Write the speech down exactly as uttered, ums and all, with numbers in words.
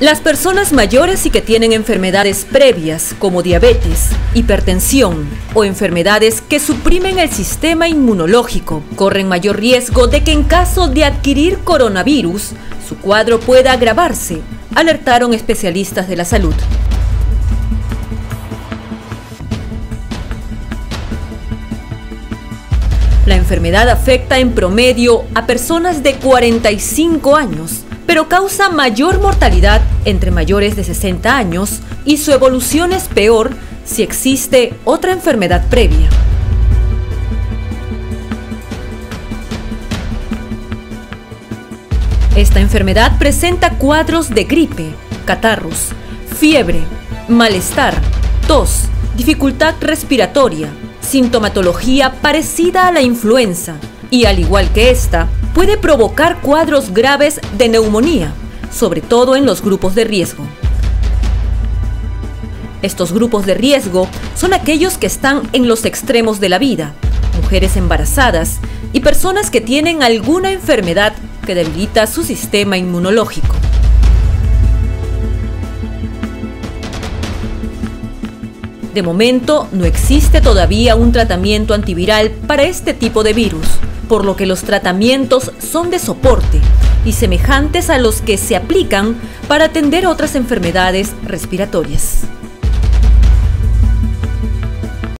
Las personas mayores y que tienen enfermedades previas como diabetes, hipertensión o enfermedades que suprimen el sistema inmunológico corren mayor riesgo de que en caso de adquirir coronavirus, su cuadro pueda agravarse, alertaron especialistas de la salud. La enfermedad afecta en promedio a personas de cuarenta y cinco años, pero causa mayor mortalidad entre mayores de sesenta años y su evolución es peor si existe otra enfermedad previa. Esta enfermedad presenta cuadros de gripe, catarros, fiebre, malestar, tos, dificultad respiratoria, sintomatología parecida a la influenza y, al igual que esta, puede provocar cuadros graves de neumonía, sobre todo en los grupos de riesgo. Estos grupos de riesgo son aquellos que están en los extremos de la vida, mujeres embarazadas y personas que tienen alguna enfermedad que debilita su sistema inmunológico. De momento, no existe todavía un tratamiento antiviral para este tipo de virus, por lo que los tratamientos son de soporte y semejantes a los que se aplican para atender otras enfermedades respiratorias.